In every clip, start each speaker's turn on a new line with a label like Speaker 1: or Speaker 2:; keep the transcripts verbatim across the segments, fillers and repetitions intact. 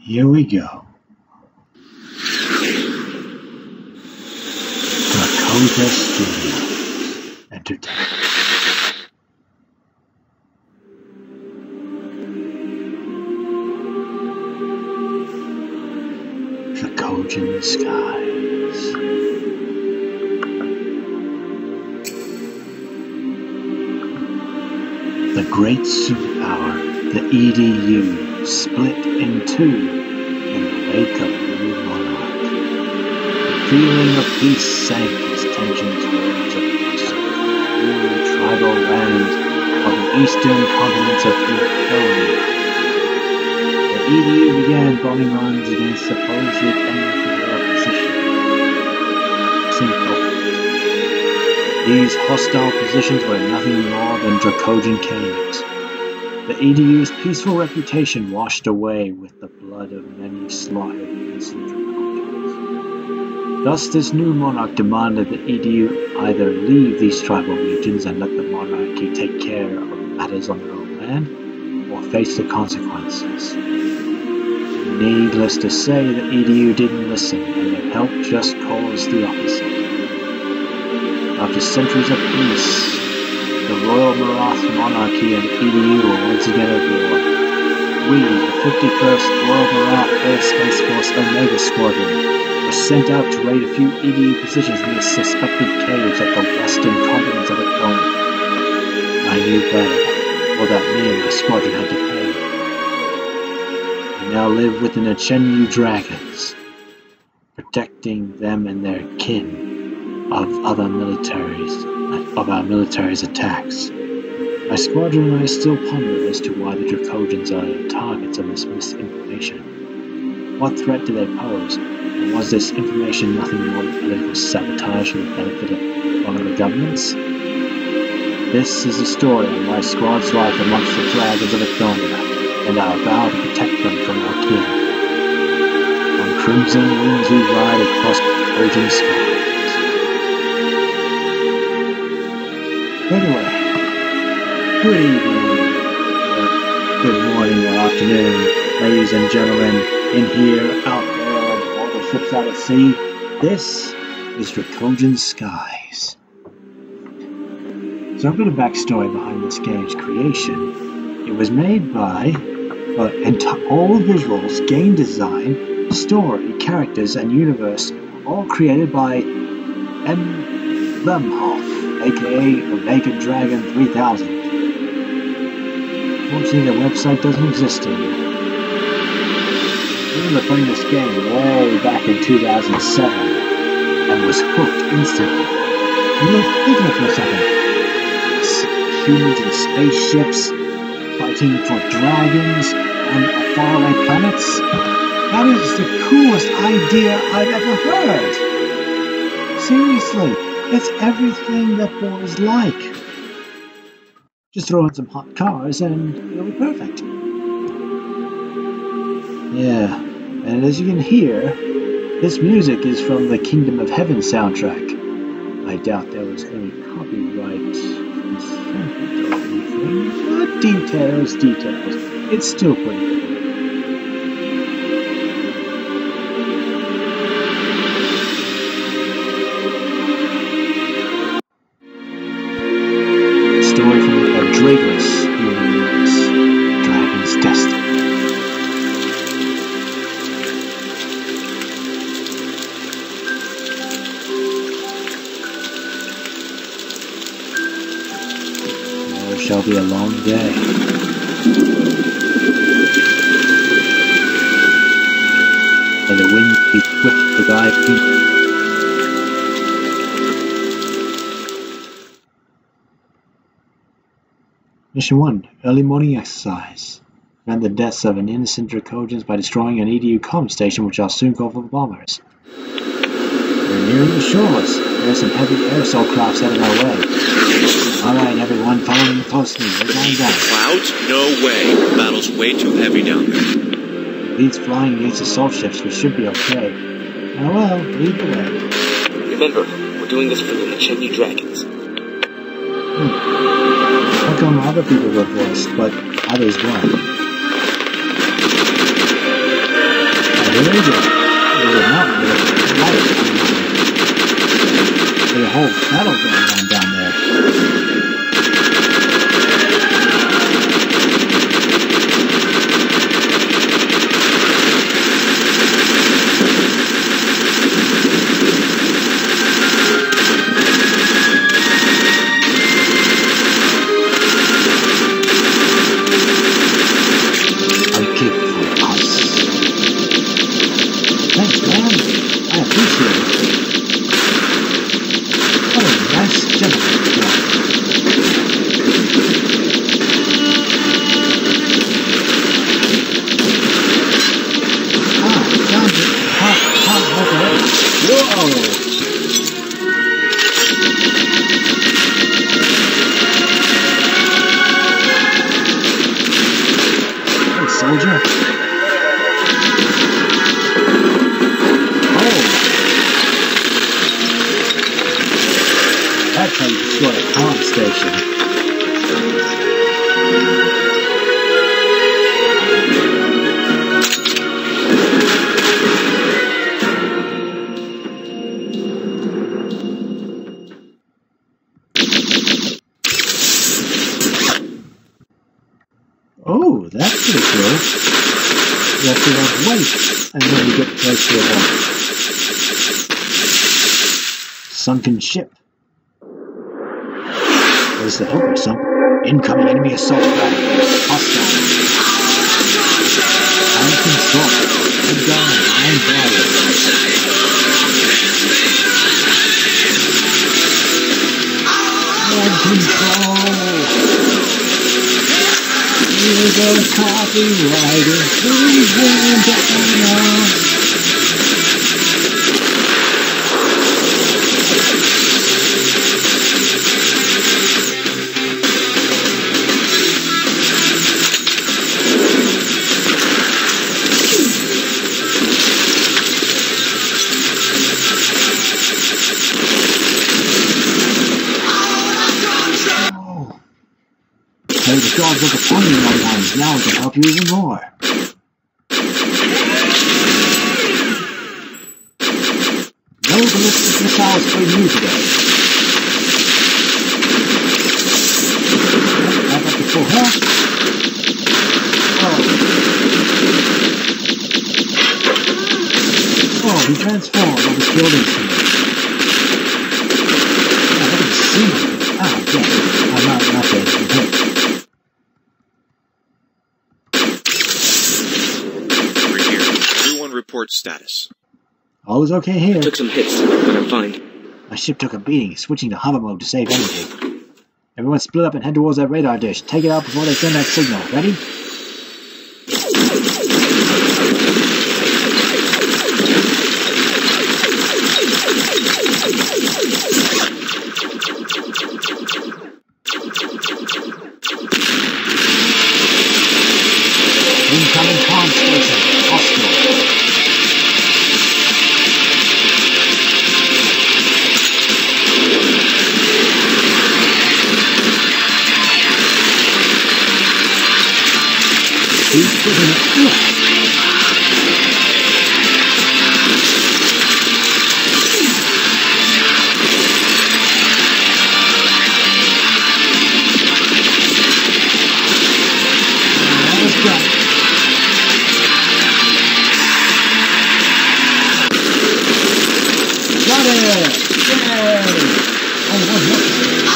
Speaker 1: Here we go. Drakoja Studios Entertainment. Drakojan Skies. The great superpower, the E D U, split in two in the wake of a new monarch. The feeling of peace sank as tensions rose across the tribal land of the eastern continents of Ethonian. The E D U began bombing runs against supposed enemy opposition. Simple. These hostile positions were nothing more than Drakojan caves. The E D U's peaceful reputation washed away with the blood of many slaughtered innocent Drakojans. Thus this new monarch demanded that E D U either leave these tribal regions and let the monarchy take care of matters on their own land, or face the consequences. Needless to say, the E D U didn't listen, and their help just caused the opposite. After centuries of peace, the Royal Marath Monarchy and E D U were once again at war. We, the fifty-first Royal Marath Air Space Force Omega Squadron, were sent out to raid a few E D U positions near suspected caves at the western continents of Ethonian. I knew better, or that me and my squadron had to pay. We now live within the Chenyu Dragons, protecting them and their kin of other militaries, of our military's attacks. My squadron and I still ponder as to why the Drakojans are targets of this misinformation. What threat do they pose, and was this information nothing more than political sabotage for the benefit of one of the governments? This is the story of my squad's life amongst the dragons of Ethonian, and our vow to protect them from our kin. On crimson wings we ride across Drakojan Skies. Anyway, good evening, or good morning or afternoon, ladies and gentlemen, in here, out there, and all the ships out at sea. This is Drakojan Skies. So a bit of backstory behind this game's creation. It was made by, well, all visuals, game design, story, characters, and universe, all created by M. Lemhoff, aka Omega Dragon three thousand. Unfortunately, the website doesn't exist anymore. I remember playing this game way back in two thousand seven and was hooked instantly. And look, think of it for a second. Humans and spaceships fighting for dragons on faraway planets. That is the coolest idea I've ever heard. Seriously. It's everything that boys like. Just throw in some hot cars and it'll be perfect. Yeah, and as you can hear, this music is from the Kingdom of Heaven soundtrack. I doubt there was any copyright infringement or anything, but details, details. It's still pretty cool. Story from the Adregalus Universe, Dragon's Destiny. Now it shall be a long day. And the wind be swift to thy feet. Mission one. Early morning exercise. Prevent the deaths of an innocent Drakojans by destroying an E D U comm station, which I'll soon call for bombers. We're nearing the shores. There are some heavy aerosol crafts heading our way. Alright everyone, follow me closely. We're going down.
Speaker 2: Clouds? No way. The battle's way too heavy down there.
Speaker 1: With these flying against assault ships, we should be okay. Oh well, lead the way.
Speaker 3: Remember, we're doing this for the Chenyu Dragons.
Speaker 1: Hmm. How come other people were voiced, but others weren't? Where is it? There's a mountain with a light. There's a whole battle going on down there. Oh, that's pretty cool. You have to like wait, and then you get close to a wall. Sunken ship. Where's the hooker sunk? Incoming enemy assault craft. Hostile. Iron control. Head down. Iron barrier. Iron control. You're the copywriter, please win down. Hey, the gods look upon you, my ones. Now we can help you even more. No ballistic missiles for you today. Back up to full health. Oh. Oh, he transformed on this building scene. I haven't seen him. Ah, damn. I'm not not dead. I'm hit.
Speaker 2: Report status.
Speaker 1: All is okay here.
Speaker 3: I took some hits, but I'm fine.
Speaker 1: My ship took a beating, switching to hover mode to save energy. Everyone split up and head towards that radar dish. Take it out before they send that signal. Ready? Incoming comm station. Hostile. He's giving it up. Got it! Yay! Oh, one hit.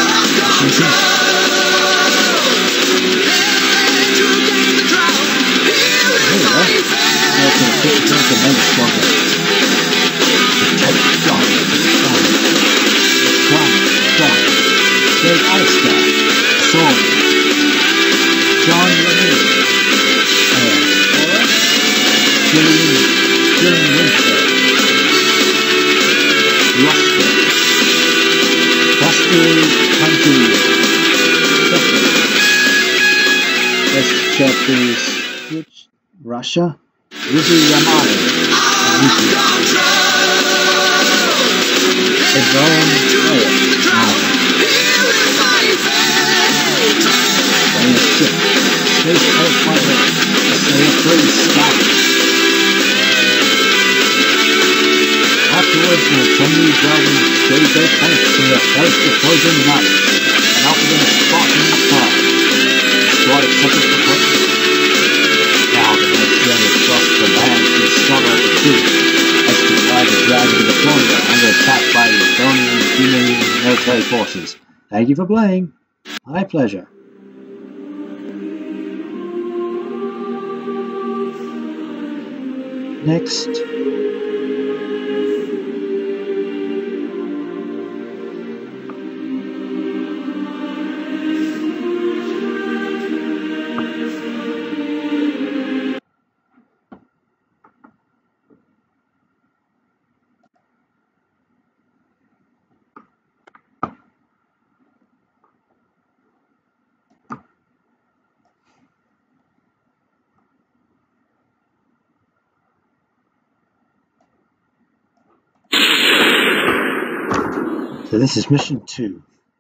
Speaker 1: That's a quick attack of Omega Squadron. Protect Guardians of Fire. Electronic Guard. Big Ice Star. Sword. John Lennon. Uh, Forrest. Gillian. Gillian Winter. Luster. Buster Country. Second. Best chapters. Which? Russia? Yuzu Yamada. Yuzu. Edron Player. Malcolm. On the ship. Space Earth Fighter. Sail Free Sky. afterwards, the Ethonian dragons gave their thanks to the first Drakojan knights and offered them a spot in the sun. The squad accepted the proposal. Now the next journey across the land to discover the truth as to why the dragons of Drakoja are under attack by the Ethonian and Ethonian military forces. Thank you for playing. My pleasure. Next. So this is mission two.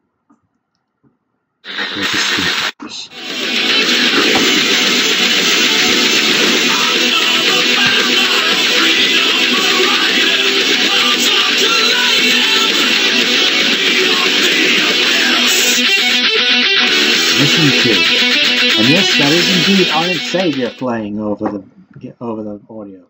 Speaker 1: Where's the speakers? Mission two. And yes, that is indeed Iron Savior playing over the over the audio.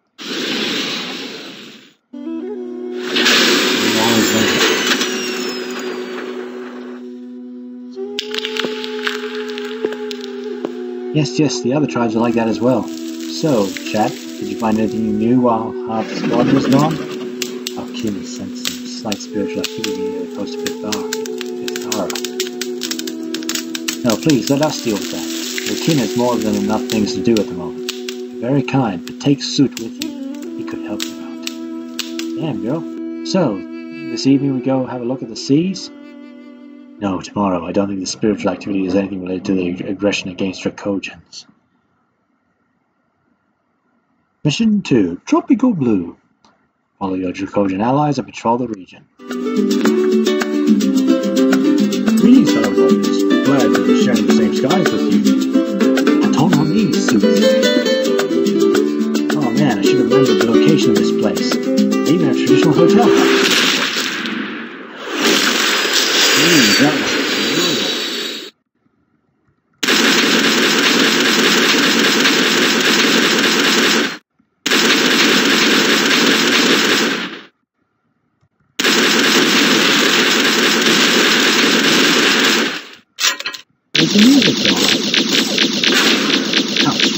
Speaker 1: Yes, yes, the other tribes are like that as well. So, chat, did you find anything you knew while half the squad was gone? Our kin is sensing slight spiritual activity near the coast of Ithara. No, please, let us deal with that. Your kin has more than enough things to do at the moment. You're very kind, but take Suit with you. He could help you out. Damn, girl. So, this evening we go have a look at the seas? No, tomorrow. I don't think the spiritual activity is anything related to the aggression against Drakojans. Mission two. Tropical Blue. Follow your Drakojan allies and patrol the region. Greetings, fellow warriors. Glad to be sharing the same skies with you. Ethonian suits. Oh man, I should have remembered the location of this place. Even a traditional hotel. Jeez, that was brutal. There's the music going. Ouch.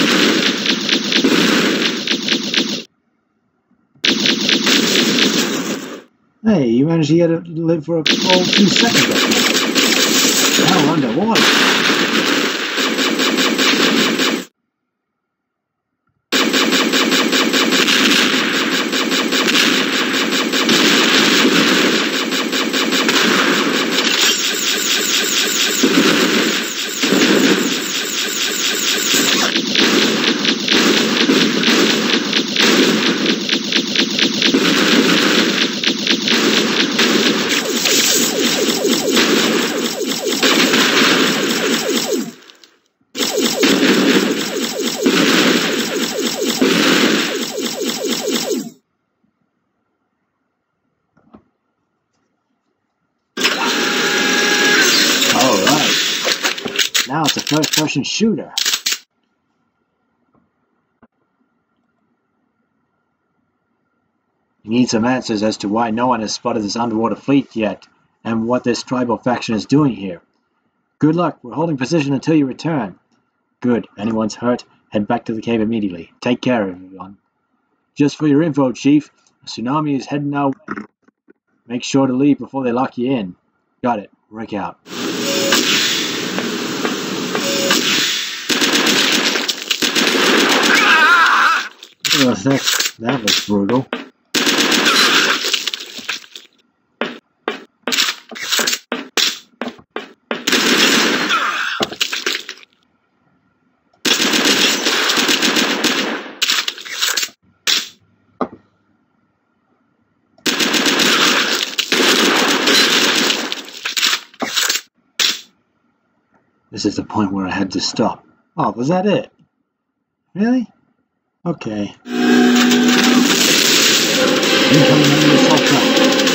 Speaker 1: Hey, you managed to get it to live for a full two seconds. Now underwater. Now it's a first-person shooter. You need some answers as to why no one has spotted this underwater fleet yet, and what this tribal faction is doing here. Good luck. We're holding position until you return. Good. Anyone's hurt, head back to the cave immediately. Take care, everyone. Just for your info, Chief, a tsunami is heading our way. Make sure to leave before they lock you in. Got it. Rick out. Oh, that, that was brutal. This is the point where I had to stop. Oh, was that it? Really? Okay. Incoming enemy assault craft.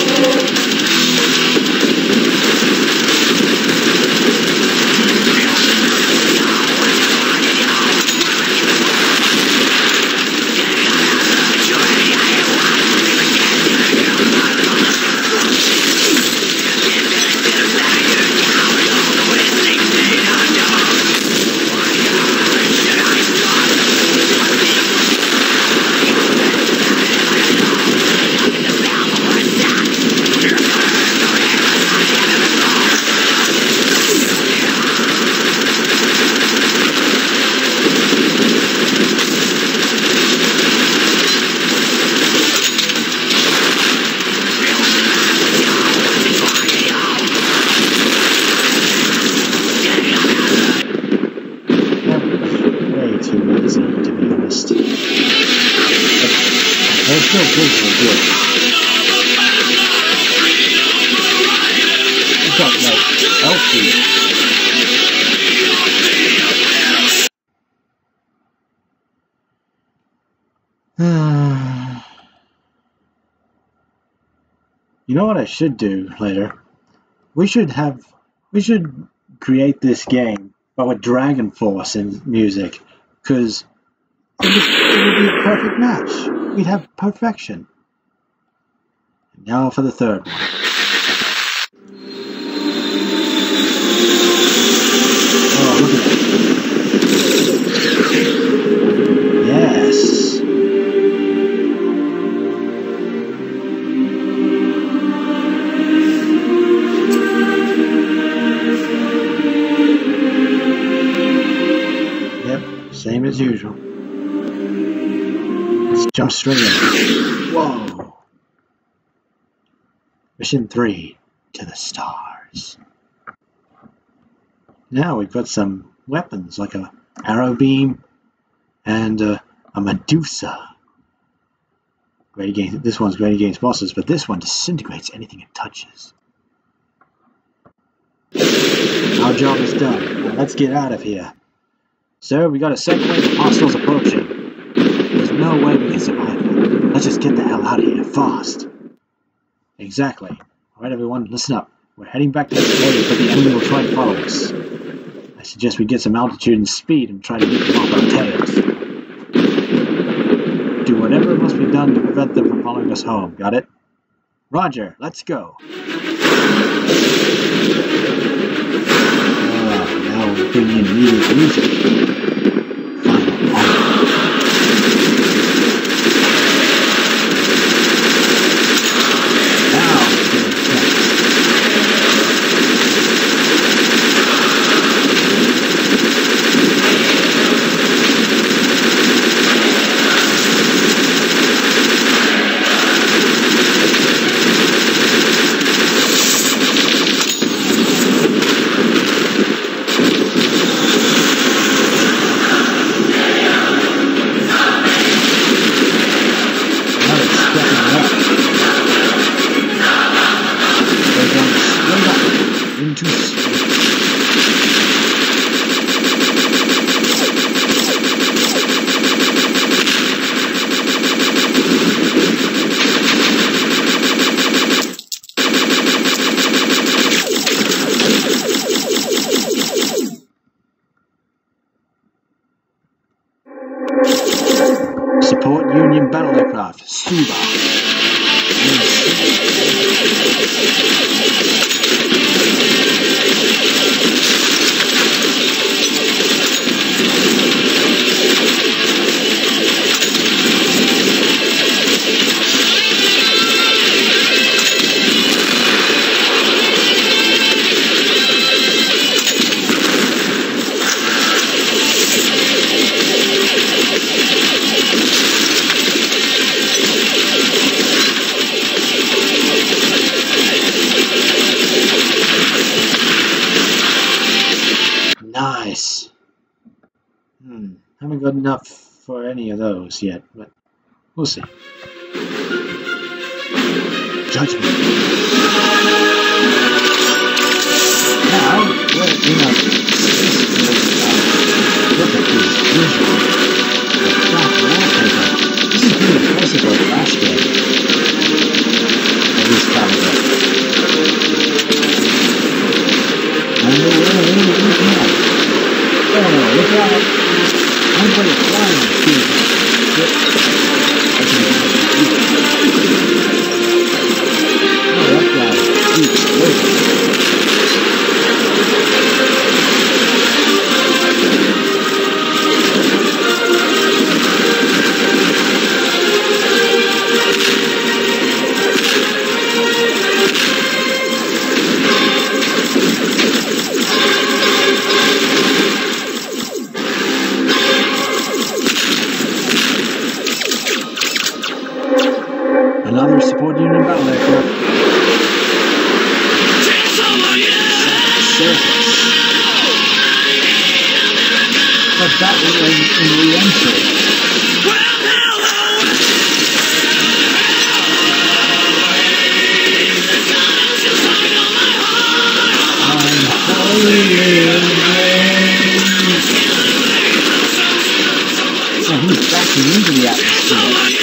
Speaker 1: You know what I should do later? We should have, we should create this game, but with Dragon Force and music, because it would be a perfect match. We'd have perfection. And now for the third one. Oh, look at that. Yes. Same as usual. Let's jump straight in. Whoa! Mission three, to the stars. Now we've got some weapons like a arrow beam and uh, a Medusa. Great against, this one's great against bosses, but this one disintegrates anything it touches. Our job is done. Now let's get out of here. Sir, we got a second wave of hostiles approaching. There's no way we can survive them. Let's just get the hell out of here, fast. Exactly. Alright everyone, listen up. We're heading back to the cave, but the enemy will try to follow us. I suggest we get some altitude and speed and try to get them off our tails. Do whatever must be done to prevent them from following us home, got it? Roger, let's go. Now we're bringing in music. music. Final act. Now let's get intense. Support Union battle aircraft, Suba. Nice. Hmm. Haven't got enough for any of those yet, but we'll see. Judgment. Now we're in a look at these visuals. This is pretty impressive for a Flash game. Look out! I'm going to fly on the field. Oh, that guy keeps working. Another support unit battle aircraft. Surface. For battle in, in re-entry. I'm holy in grace. So he's backing into the atmosphere.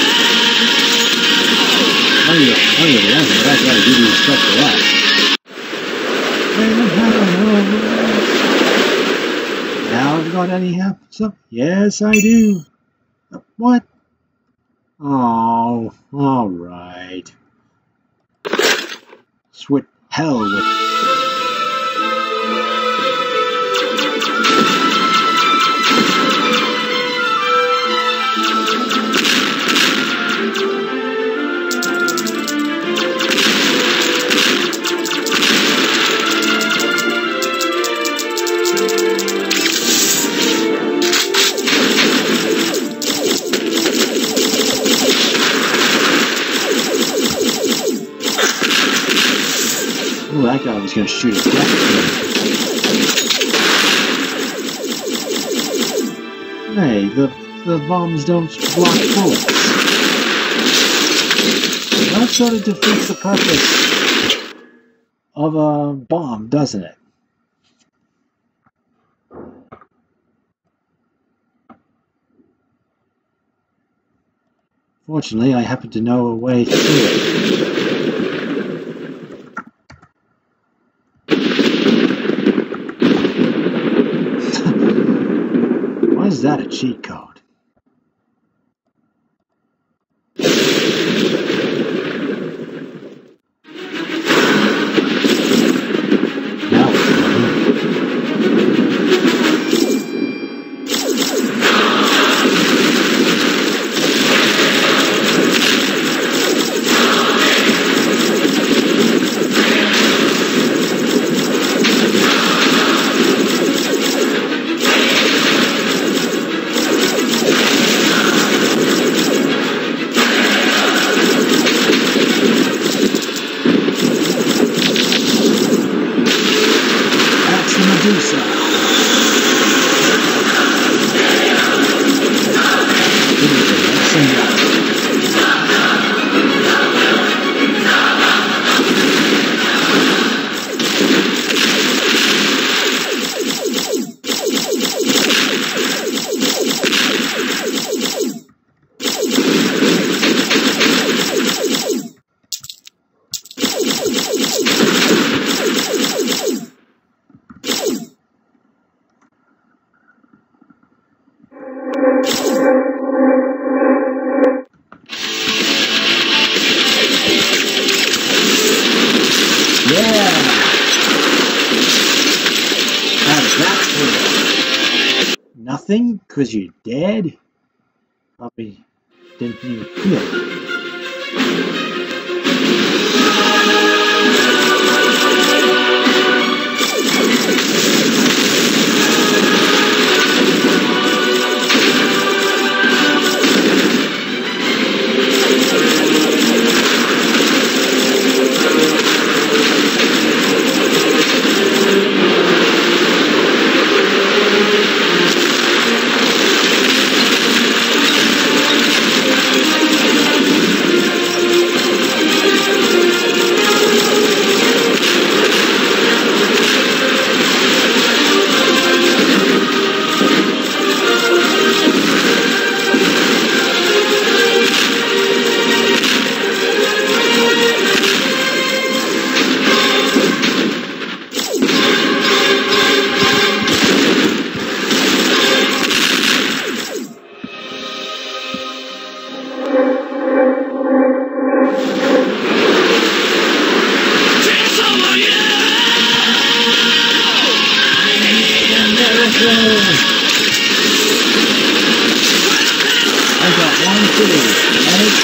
Speaker 1: Oh yeah, oh yeah, that's right, I gotta give you stuff for that. Now I've got any help? So, yes, I do. What? Oh, alright. Swit hell with. Oh, that guy was going to shoot his death. Hey, the, the bombs don't block bullets. That sort of defeats the purpose of a bomb, doesn't it? Fortunately, I happen to know a way to do it. Why is that a cheat code? Nothing? Because you're dead? Probably didn't even feel it.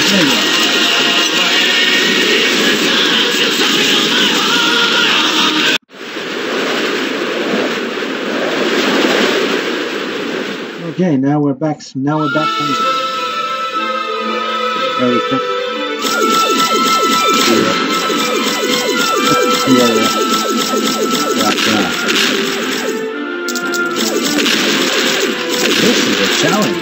Speaker 1: Okay, now we're back. Now we're back on very quick. Yeah, yeah. Yeah. This is a challenge.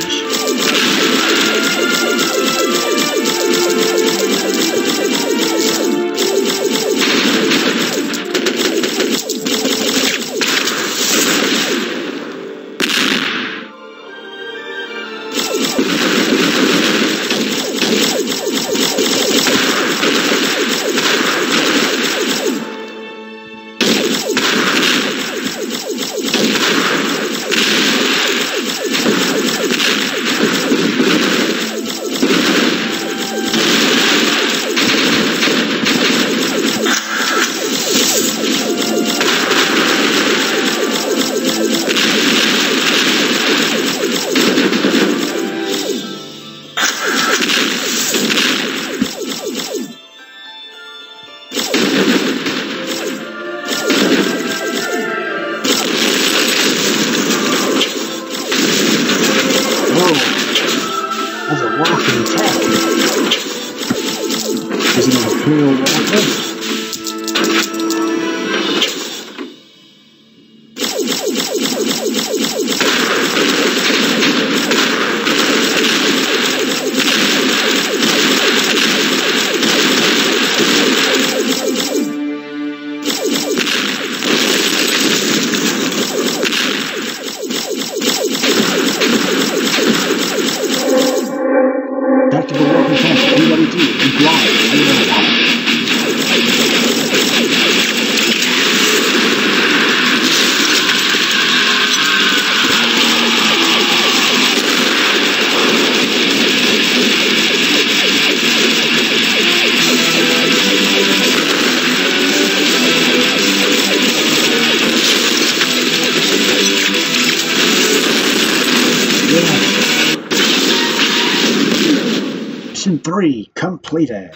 Speaker 1: Three completed.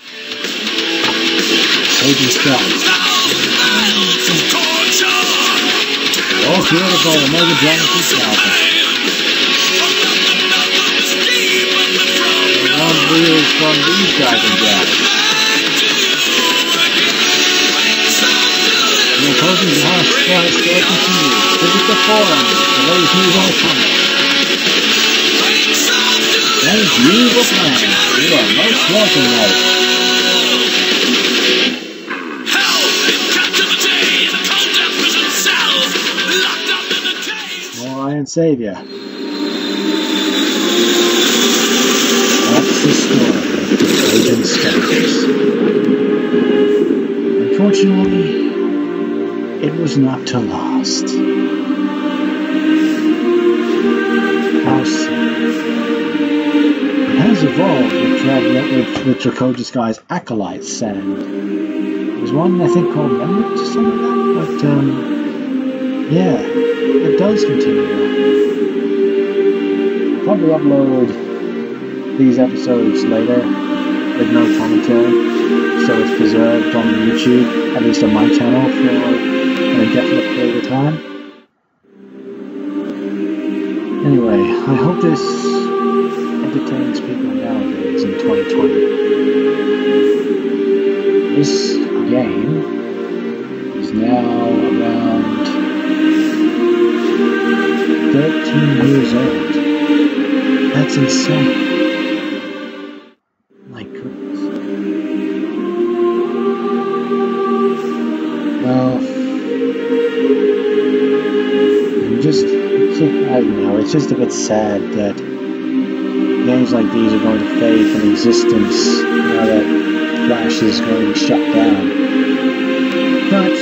Speaker 1: Drakojan Skies. All created by Omega Squadron. One wheels from these guys and gals. The Drakojan Skies still continues. Visit the forum for those news on comments. Thank you for playing. You are most welcome, mate.
Speaker 4: Hell in captivity, the cold empress himself, locked up in the cage.
Speaker 1: More Iron Savior. That's the story of Drakojan Skies. Unfortunately, it was not to last. How sad. It has evolved with, with, with Drakojan Skies acolytes, and there's one I think called Remnant or something like that, but um, yeah, it does continue. I'll probably upload these episodes later with no commentary, so it's preserved on YouTube, at least on my channel, for an indefinite period of time. Anyway, I hope this entertains people nowadays in twenty twenty. This game is now around thirteen years old. That's insane. My goodness. Well, I'm just, it's a, I don't know, it's just a bit sad that games like these are going to fade from existence now that Flash is going to be shut down. But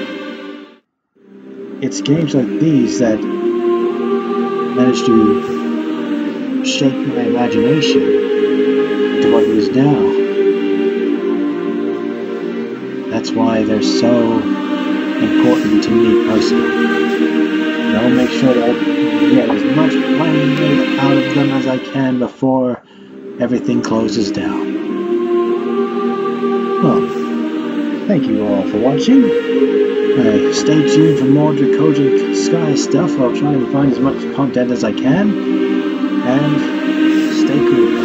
Speaker 1: it's games like these that manage to shape my imagination into what it is now. That's why they're so important to me personally. And I'll make sure that I get as much money made out of them as I can before everything closes down. Well, thank you all for watching. Uh, stay tuned for more Drakojan Skies stuff. I'll try and find as much content as I can. And stay cool.